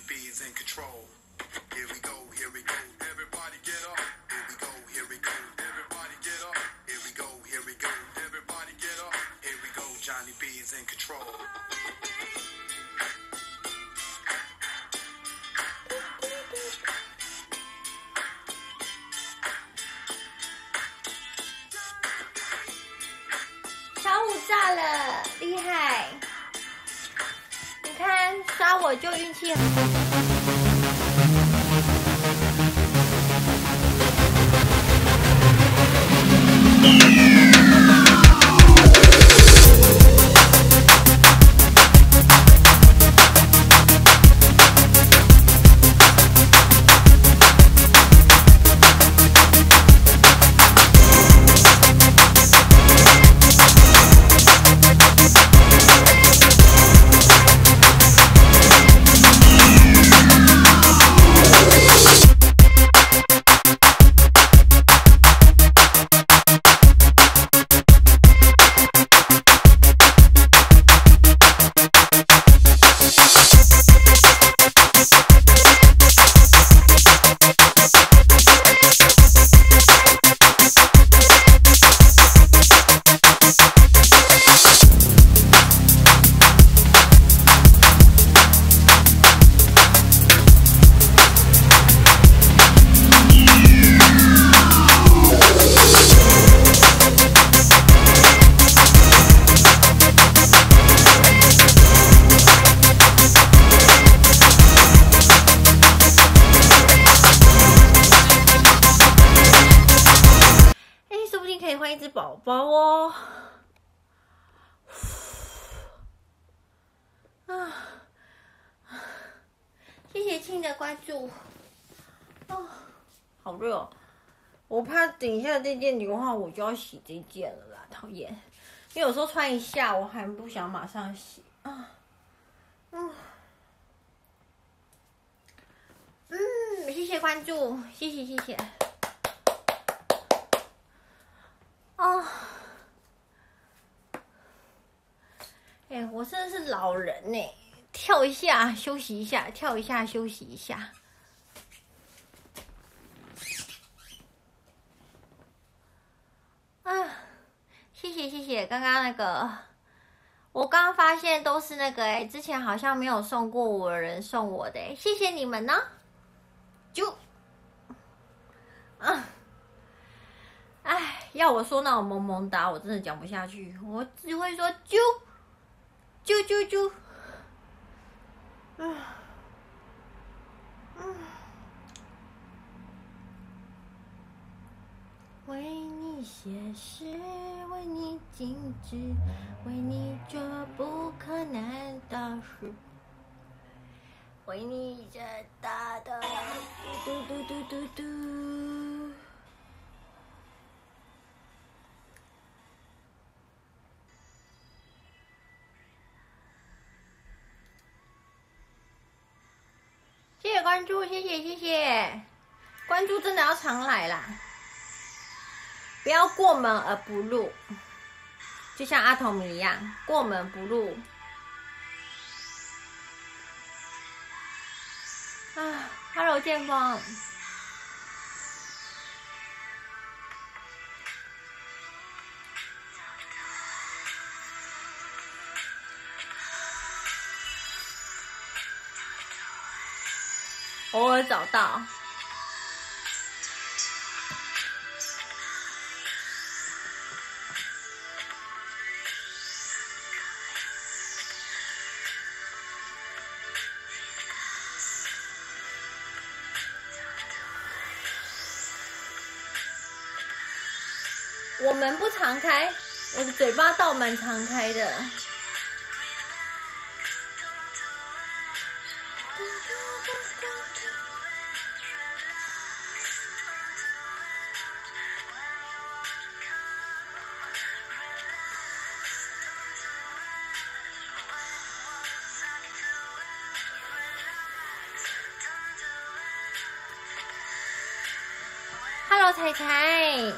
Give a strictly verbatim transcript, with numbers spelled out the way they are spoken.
B is in control. Here we go, here we go. Everybody get up. Here we go, here we go. Everybody get up. Here we go, here we go. Everybody get up. Here we go. Johnny B is in control. 小虎炸了，厉害！你看刷我就运气很。一只宝宝哦，啊，谢谢亲的关注，哦，好热哦，我怕等一下这件流汗我就要洗这件了啦，讨厌，因为有时候穿一下我还不想马上洗啊，嗯，嗯，谢谢关注，谢谢谢谢。哦，哎、欸，我真的是老人呢、欸，跳一下休息一下，跳一下休息一下。啊，谢谢谢谢，刚刚那个，我刚刚发现都是那个哎、欸，之前好像没有送过我的人送我的、欸，谢谢你们呢，就，啊。哎，要我说那种萌萌哒，我真的讲不下去，我只会说啾啾啾啾。嗯嗯，为你写诗，为你静止，为你做不可能的事，为你这大的嘟嘟嘟嘟嘟。谢谢关注，谢谢谢谢，关注真的要常来啦，不要过门而不入，就像阿童一样，过门不入。啊 ，Hello 剑锋。偶尔找到，我门不常开，我的嘴巴倒蛮常开的。Hello， 彩彩。